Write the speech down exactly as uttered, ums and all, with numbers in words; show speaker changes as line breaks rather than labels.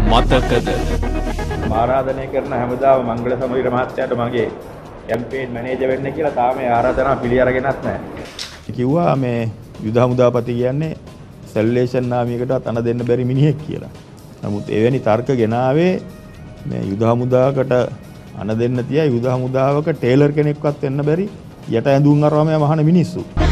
මතකද
ආරාධනය කරන හැමදාම මංගල සමීර මහත්තයාට මගේ කැම්පේන් මැනේජර් වෙන්න කියලා තාම ඒ ආරාධනාව පිළි අරගෙනත් නැහැ. කිව්වා මේ යුද හමුදාපති කියන්නේ සෙල්ලේෂන් නාමියකට අන දෙන්න බැරි මිනිහෙක් කියලා. නමුත් එවැනි තර්ක ගෙනාවේ මේ යුද හමුදාවකට අන දෙන්න තියා යුද හමුදාවක ටේලර් කෙනෙක්වත් වෙන්න බැරි යට ඇඳුම් අරවම යමහන මිනිස්සු.